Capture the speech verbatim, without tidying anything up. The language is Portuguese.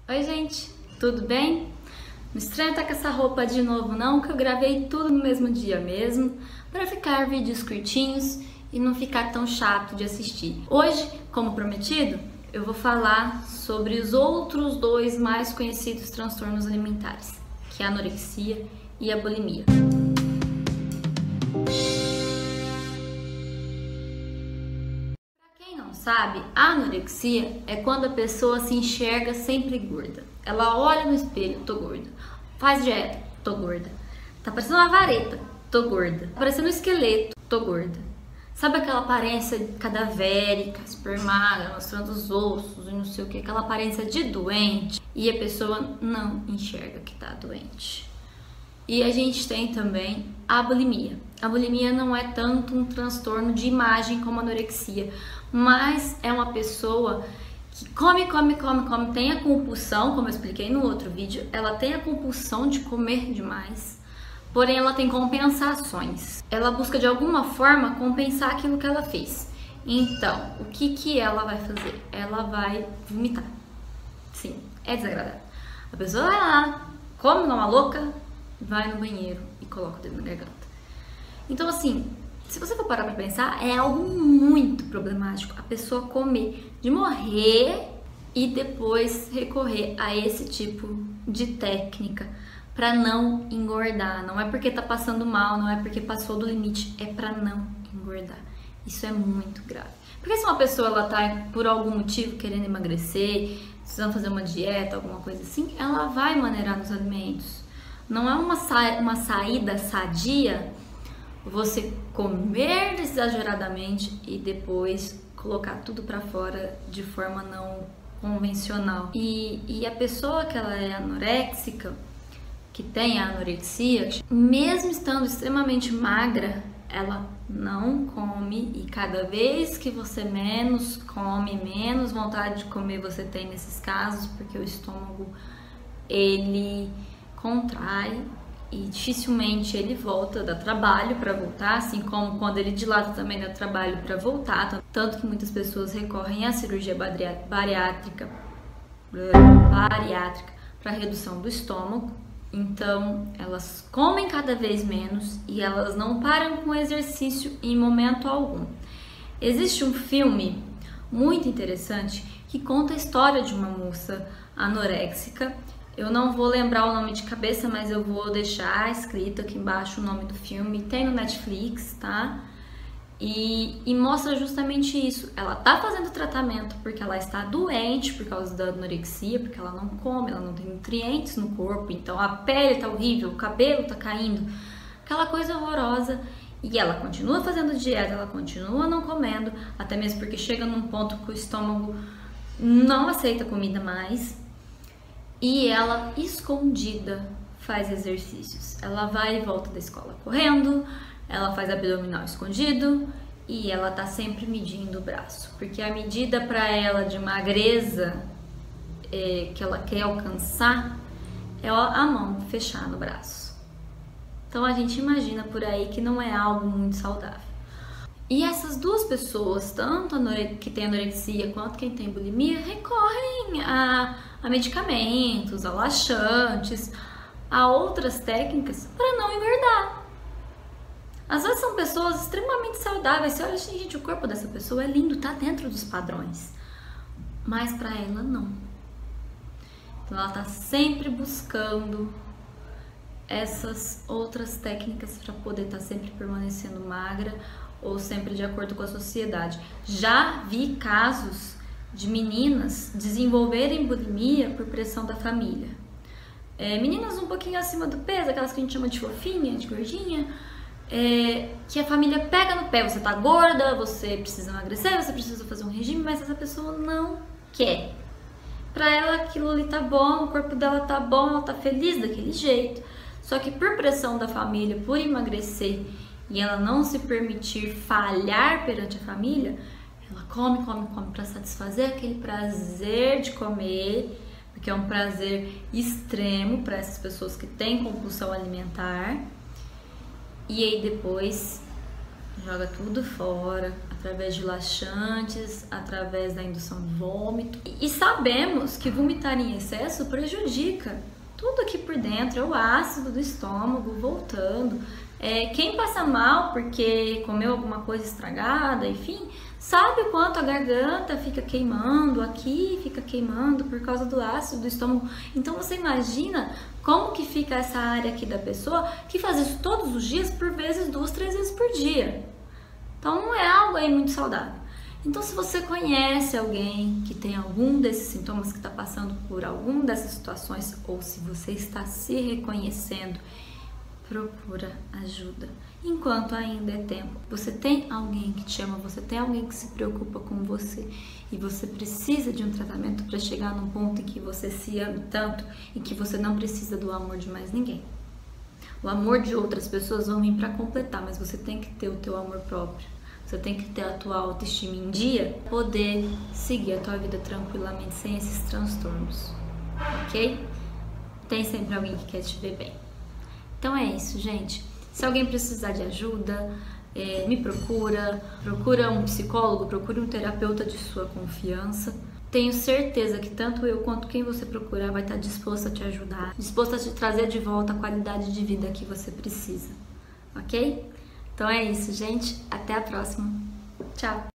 Oi gente, tudo bem? Não estranha estar com essa roupa de novo não, que eu gravei tudo no mesmo dia mesmo, para ficar vídeos curtinhos e não ficar tão chato de assistir. Hoje, como prometido, eu vou falar sobre os outros dois mais conhecidos transtornos alimentares, que é a anorexia e a bulimia. Sabe, a anorexia é quando a pessoa se enxerga sempre gorda. Ela olha no espelho, tô gorda. Faz dieta, tô gorda. Tá parecendo uma vareta, tô gorda. Tá parecendo um esqueleto, tô gorda. Sabe aquela aparência cadavérica, super magra, mostrando os ossos e não sei o que, aquela aparência de doente. E a pessoa não enxerga que tá doente. E a gente tem também a bulimia. A bulimia não é tanto um transtorno de imagem como a anorexia, mas é uma pessoa que come, come, come, come, tem a compulsão, como eu expliquei no outro vídeo, ela tem a compulsão de comer demais, porém ela tem compensações. Ela busca de alguma forma compensar aquilo que ela fez. Então, o que que ela vai fazer? Ela vai vomitar. Sim, é desagradável. A pessoa vai lá, come uma louca, vai no banheiro e coloca o dedo na garganta. Então, assim, se você for parar pra pensar, é algo muito problemático a pessoa comer, de morrer e depois recorrer a esse tipo de técnica para não engordar. Não é porque tá passando mal, não é porque passou do limite, é para não engordar. Isso é muito grave. Porque se uma pessoa ela tá por algum motivo querendo emagrecer, precisando fazer uma dieta, alguma coisa assim, ela vai maneirar nos alimentos. Não é uma, sa uma saída sadia você comer exageradamente e depois colocar tudo pra fora de forma não convencional. E, e a pessoa que ela é anoréxica, que tem a anorexia, mesmo estando extremamente magra, ela não come, e cada vez que você menos come, menos vontade de comer você tem nesses casos, porque o estômago ele contrai e dificilmente ele volta, dá trabalho para voltar, assim como quando ele dilata também dá trabalho para voltar, tanto que muitas pessoas recorrem à cirurgia bariátrica bariátrica para redução do estômago. Então elas comem cada vez menos e elas não param com o exercício em momento algum. Existe um filme muito interessante que conta a história de uma moça anoréxica. Eu não vou lembrar o nome de cabeça, mas eu vou deixar escrito aqui embaixo o nome do filme. Tem no Netflix, tá? E, e mostra justamente isso. Ela tá fazendo tratamento porque ela está doente por causa da anorexia, porque ela não come, ela não tem nutrientes no corpo, então a pele tá horrível, o cabelo tá caindo, aquela coisa horrorosa. E ela continua fazendo dieta, ela continua não comendo, até mesmo porque chega num ponto que o estômago não aceita comida mais. E ela, escondida, faz exercícios. Ela vai e volta da escola correndo, ela faz abdominal escondido e ela tá sempre medindo o braço. Porque a medida para ela de magreza é, que ela quer alcançar é a mão fechar no braço. Então a gente imagina por aí que não é algo muito saudável. E essas duas pessoas, tanto a que tem anorexia quanto quem tem bulimia, recorrem a, a medicamentos, a laxantes, a outras técnicas para não engordar. Às vezes são pessoas extremamente saudáveis. Você olha assim, gente, o corpo dessa pessoa é lindo, tá dentro dos padrões. Mas para ela não. Então ela tá sempre buscando essas outras técnicas para poder estar sempre permanecendo magra ou sempre de acordo com a sociedade. Já vi casos de meninas desenvolverem bulimia por pressão da família. É, meninas um pouquinho acima do peso, aquelas que a gente chama de fofinha, de gordinha, é, que a família pega no pé. Você tá gorda, você precisa emagrecer, você precisa fazer um regime, mas essa pessoa não quer. Pra ela aquilo ali tá bom, o corpo dela tá bom, ela tá feliz daquele jeito. Só que por pressão da família, por emagrecer, e ela não se permitir falhar perante a família, ela come, come, come para satisfazer aquele prazer de comer, porque é um prazer extremo para essas pessoas que têm compulsão alimentar. E aí depois joga tudo fora, através de laxantes, através da indução de vômito. E sabemos que vomitar em excesso prejudica tudo aqui por dentro, é o ácido do estômago voltando. É, quem passa mal porque comeu alguma coisa estragada, enfim, sabe o quanto a garganta fica queimando, aqui fica queimando por causa do ácido do estômago. Então você imagina como que fica essa área aqui da pessoa que faz isso todos os dias, por vezes duas, três vezes por dia. Então não é algo aí muito saudável. Então se você conhece alguém que tem algum desses sintomas, que está passando por alguma dessas situações, ou se você está se reconhecendo, procura ajuda. Enquanto ainda é tempo. Você tem alguém que te ama, você tem alguém que se preocupa com você e você precisa de um tratamento para chegar num ponto em que você se ame tanto e que você não precisa do amor de mais ninguém. O amor de outras pessoas vão vir para completar, mas você tem que ter o teu amor próprio. Você tem que ter a tua autoestima em dia, poder seguir a tua vida tranquilamente sem esses transtornos, ok? Tem sempre alguém que quer te ver bem. Então é isso, gente. Se alguém precisar de ajuda, é, me procura, procura um psicólogo, procure um terapeuta de sua confiança. Tenho certeza que tanto eu quanto quem você procurar vai estar disposto a te ajudar, disposto a te trazer de volta a qualidade de vida que você precisa, ok? Então é isso, gente. Até a próxima. Tchau!